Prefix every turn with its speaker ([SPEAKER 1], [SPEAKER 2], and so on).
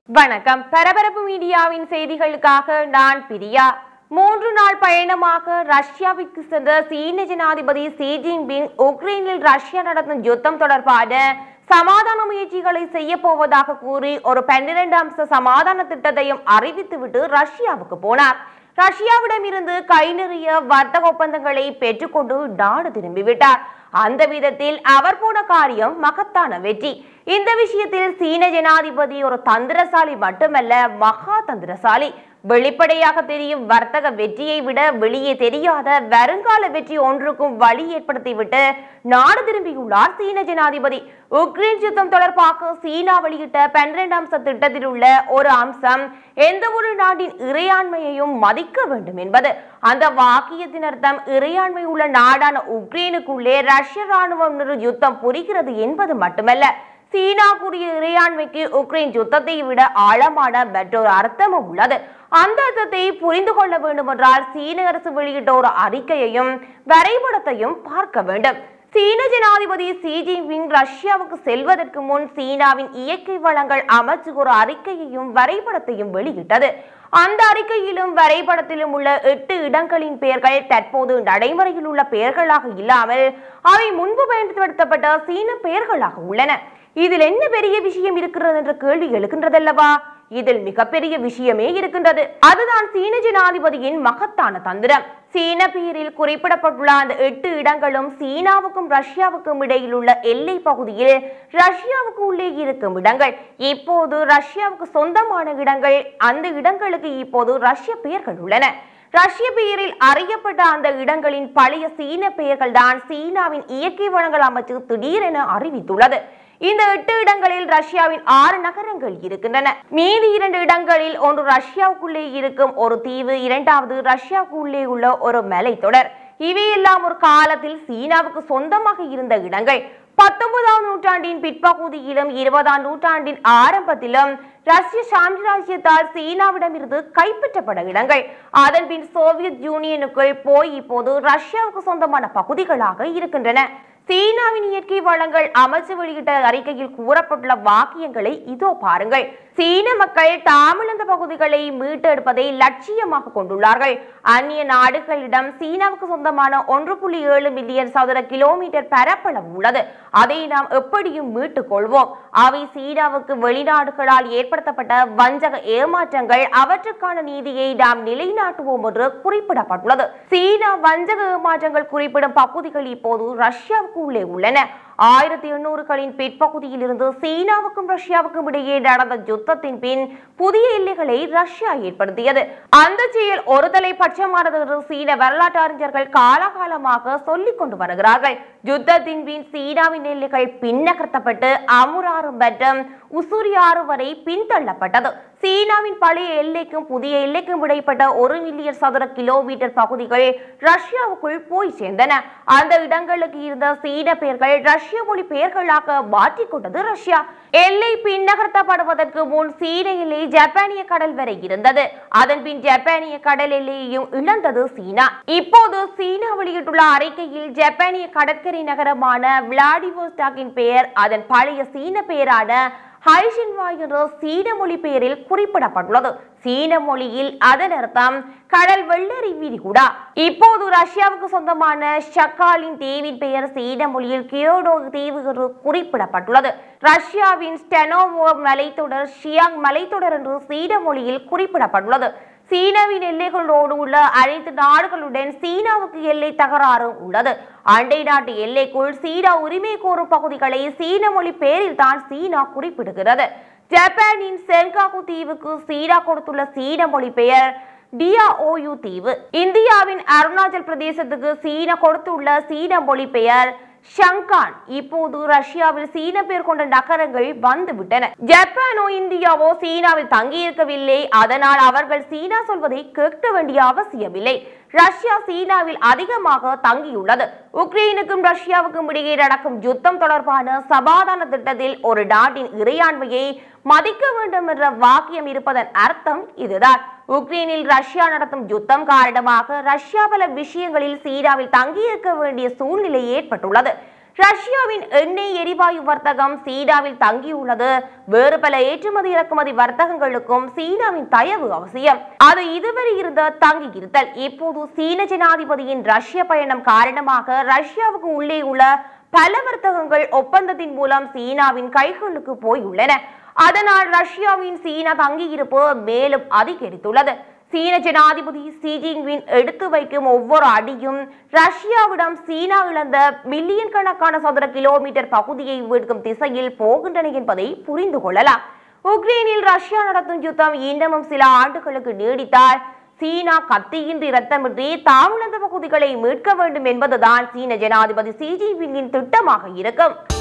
[SPEAKER 1] வணக்கம். பரபரப்பு மீடியாவின் செய்திகளுக்காக நான் பிரியா. 3 நாள் பயணமாக ரஷ்யாவிற்கு சென்ற சீன ஜனாதிபதி ஷி ஜின்பிங் உக்ரைனில் ரஷ்யா நடத்தும் யுத்தம் தொடர்பான சமாதான முயற்சிகளை செய்ய போவதாக கூறி ஒரு 12 அம்ச சமாதான திட்டத்தையும் அறிவித்துவிட்டு ரஷ்யாவுக்கு போனார். ரஷ்யாவிடம் இருந்து கை நிறைய வர்த்தக ஒப்பந்தங்களை பெற்றுக்கொண்டு நாடு திரும்பிவிட்டார். அந்த விதத்தில் அவர் போன காரியம் மகத்தான வெற்றி. இந்த விஷயத்தில் சீன ஜனாதிபதி ஒரு தந்திரசாலி மட்டுமல்ல, மகா தந்திரசாலி. வெளிப்படையாக தெரியும் வர்த்தக வெற்றியை விட வெளியே தெரியாத வருங்கால வெற்றி ஒன்றுக்கும் வழி ஏற்படுத்திவிட்டு நாடு திரும்பியுள்ளார் சீன ஜனாதிபதி. உக்ரைன் யுத்தம் தொடர்பாக சீனா வெளியிட்ட 12 அம்ச திட்டத்தில் உள்ள ஒரு அம்சம் எந்த ஒரு நாட்டின் இறையாண்மையையும் மதிக்க வேண்டும் என்பது. அந்த வாக்கியத்தின் அர்த்தம் இறையாண்மை உள்ள நாடான உக்ரைனுக்குள்ளே ரஷ்ய ராணுவம் யுத்தம் புரிகிறது என்பது மட்டுமல்ல, சீனா கூறிய இறையாண்மைக்கு உக்ரைன் யுத்தத்தை விட ஆழமான மற்றொரு அர்த்தமும் உள்ளது. அந்த அர்த்தத்தை புரிந்து கொள்ள வேண்டுமென்றால் சீன அரசு வெளியிட்ட ஒரு அறிக்கையையும் வரைபடத்தையும் பார்க்க வேண்டும். சீன ஜனாதிபதி ஷி ஜின்பிங் ரஷ்யாவுக்கு செல்வதற்கு முன் சீனாவின் இயற்கை வளங்கள் அமைச்சு ஒரு அறிக்கையையும் வரைபடத்தையும் வெளியிட்டது. அந்த அறிக்கையிலும் வரைபடத்திலும் உள்ள 8 இடங்களின் பெயர்கள் தற்போது நடைமுறையில் உள்ள பெயர்களாக இல்லாமல் அவை முன்பு பயன்படுத்தப்பட்ட சீன பெயர்களாக உள்ளன. இதில் என்ன பெரிய விஷயம் இருக்கிறது என்ற கேள்வி எழுகின்றதல்லவா? இதில் மிகப்பெரிய விஷயமே இருக்கின்றது. அதுதான் சீன ஜனாதிபதியின் மகத்தான தந்திரம். சீன பெயரில் குறிப்பிடப்பட்டுள்ள அந்த 8 இடங்களும் சீனாவுக்கும் ரஷ்யாவுக்கும் இடையில் உள்ள எல்லை பகுதியில் ரஷ்யாவுக்கு உள்ளே இருக்கும் இடங்கள். இப்போது ரஷ்யாவுக்கு சொந்தமான இடங்கள். அந்த இடங்களுக்கு இப்போது ரஷ்ய பெயர்கள் உள்ளன. ரஷ்ய பெயரில் அறியப்பட்ட அந்த இடங்களின் பழைய சீன பெயர்கள் தான் சீனாவின் இயற்கை வளங்கள் அமைச்சு திடீரென அறிவித்துள்ளது. இந்த 8 இடங்களில் ரஷ்யாவின் 6 நகரங்கள் இருக்கின்றன. மீதி 2 இடங்களில் ஒன்று ரஷ்யாவுக்குள்ளே இருக்கும் ஒரு தீவு, இரண்டாவது ரஷ்யாவுக்குள்ளே உள்ள ஒரு மலைத்தொடர். இவையெல்லாம் ஒரு காலத்தில் சீனாவுக்கு சொந்தமாக இருந்த இடங்கள். 19ஆம் நூற்றாண்டின் பிற்பகுதியிலும் 20ஆம் நூற்றாண்டின் ஆரம்பத்திலும் ரஷ்ய சாம்ராஜ்யத்தால் சீனாவிடமிருந்து கைப்பற்றப்பட இடங்கள். அதன் பின் சோவியத் யூனியனுக்குள் போய் இப்போது ரஷ்யாவுக்கு சொந்தமான பகுதிகளாக இருக்கின்றன. சீனாவின் இயற்கை வளங்கள் அமைச்சு வெளியிட்ட அறிக்கையில் கூறப்பட்டுள்ள வாக்கியங்களை இதோ பாருங்கள். சீன மக்கள் தாமிழந்த பகுதிகளை மீட்டெடுப்பதை லட்சியமாக கொண்டுள்ளார்கள். அந்நிய நாடுகளிடம் சீனாவுக்கு சொந்தமான 1.7 மில்லியன் சதுர கிலோமீட்டர் பரப்பளவு உள்ளது. அதை நாம் எப்படியும் மீட்டுக் கொள்வோம். அவை சீனாவுக்கு வெளிநாடுகளால் ஏற்படுத்தப்பட்ட வஞ்சக ஏமாற்றங்கள். அவற்றுக்கான நீதியை நாம் நிலைநாட்டுவோம் என்று குறிப்பிடப்பட்டுள்ளது. சீனா வஞ்சக ஏமாற்றங்கள் குறிப்பிடும் பகுதிகள் இப்போது ரஷ்யாவுக்கு உள்ளே உள்ளன. 1800களின் பிற்பகுதியில் இருந்து சீனாவுக்கும் ரஷ்யாவுக்கும் இடையே நடந்த யுத்தத்தின் பின் புதிய எல்லைகளை ரஷ்யா ஏற்படுத்தியது. அந்த செயல் ஒருதலை பட்சமானது என்று சீன வரலாற்று அறிஞர்கள் காலகாலமாக சொல்லிக் கொண்டு வருகிறார்கள். யுத்தத்தின் பின் சீனாவின் எல்லைகள் பின்னகர்த்தப்பட்டு அமுராறு மற்றும் உசூரி ஆறு வரை பின்தள்ளப்பட்டது. சீனாவின் பழைய எல்லைக்கும் புதிய எல்லைக்கும் இடைப்பட்ட 1 மில்லியன் சதுர கிலோமீட்டர் பகுதிகள் ரஷ்யாவுக்குள் போய் சேர்ந்தன. அந்த இடங்களுக்கு இருந்த சீன பெயர்கள் ரஷ்ய மொழி பெயர்களாக மாற்றிக்கொண்டது ரஷ்யா. எல்லை பின்னகர்த்தப்படுவதற்கு முன் சீன எல்லை ஜப்பானிய கடல் வரை இருந்தது. அதன் பின் ஜப்பானிய கடல் எல்லையையும் இழந்தது சீனா. இப்போது சீனா வெளியிட்டுள்ள அறிக்கையில் ஜப்பானிய கடற்கரை நகரமான விளாடிவோஸ்டாக்கின் பெயர் அதன் பழைய சீன பெயரான ஹைஷின்வா என்ற சீன மொழி பெயரில் குறிப்பிடப்பட்டுள்ளது. சீன மொழியில் அதன் அர்த்தம் கடல் வெள்ளரி விரிகுடா. இப்போது ரஷ்யாவுக்கு சொந்தமான ஷக்காலின் தீவின் பெயர் சீன மொழியில் கியோடோ தீவு என்று குறிப்பிடப்பட்டுள்ளது. ரஷ்யாவின் ஸ்டெனோவோ மலைத்தொடர் ஷியாங் மலைத்தொடர் என்று சீன மொழியில் குறிப்பிடப்பட்டுள்ளது. சீனாவின் எல்லைகளோடு உள்ள அனைத்து நாடுகளுடன் சீனாவுக்கு எல்லை தகராறும் உள்ளது. அண்டை நாட்டு எல்லைக்குள் சீனா உரிமை கோரும் பகுதிகளை சீன மொழி பெயரில் தான் சீனா குறிப்பிடுகிறது. ஜப்பானின் சென்காகு தீவுக்கு சீனா கொடுத்துள்ள சீன மொழி பெயர் டியாஓயு தீவு. இந்தியாவின் அருணாச்சல் பிரதேசத்துக்கு சீனா கொடுத்துள்ள சீன மொழி பெயர் ஷங்கான். இப்போது ரஷ்யாவில் சீன பெயர் கொண்ட நகரங்கள் வந்துவிட்டன. ஜப்பானோ இந்தியாவோ சீனாவில் தங்கியிருக்கவில்லை. அதனால் அவர்கள் சீனா சொல்வதை கேட்க வேண்டிய அவசியமில்லை. ரஷ்யா சீனாவில் அதிகமாக தங்கியுள்ளது. உக்ரைனுக்கும் ரஷ்யாவுக்கும் இடையே நடக்கும் யுத்தம் தொடர்பான சமாதான திட்டத்தில் ஒரு நாட்டின் இறையாண்மையை மதிக்க வேண்டும் என்ற வாக்கியம் இருப்பதன் அர்த்தம் இதுதான். உக்ரைனில் ரஷ்யா நடத்தும் யுத்தம் காரணமாக ரஷ்யா பல விஷயங்களில் சீனாவில் தங்கியிருக்க வேண்டிய சூழ்நிலை ஏற்பட்டுள்ளது. ரஷ்யாவின் எண்ணெய் எரிவாயு வர்த்தகம் சீனாவில் தங்கியுள்ளது. வேறு பல ஏற்றுமதி இறக்குமதி வர்த்தகங்களுக்கும் சீனாவின் தயவு அவசியம். அது இதுவரை இருந்த தங்கியிருத்தல் இப்போது சீன ஜனாதிபதியின் ரஷ்ய பயணம் காரணமாக ரஷ்யாவுக்கு உள்ளே உள்ள பல வர்த்தகங்கள் ஒப்பந்தத்தின் மூலம் சீனாவின் கைகளுக்கு போயுள்ளன. அதனால் ரஷ்யாவின் சீனா தங்கியிருப்பு மேலும் அதிகரித்துள்ளது. சீன ஜனாதிபதி ஷி ஜின்பிங் எடுத்து வைக்கும் ஒவ்வொரு அடியும் ரஷ்யாவிடம் சீனா இழந்த மில்லியன் கணக்கான சதுர கிலோமீட்டர் பகுதியை மீட்கும் திசையில் போகின்றன என்பதை புரிந்து கொள்ளலாம். உக்ரைனில் ரஷ்யா நடத்தும் யுத்தம் இன்னமும் சில ஆண்டுகளுக்கு நீடித்தால் சீனா கத்தியின்றி இரத்தமின்றி தாமிழந்த பகுதிகளை மீட்க வேண்டும் என்பதுதான் சீன ஜனாதிபதி ஷி ஜின்பிங்கின் திட்டமாக இருக்கும்.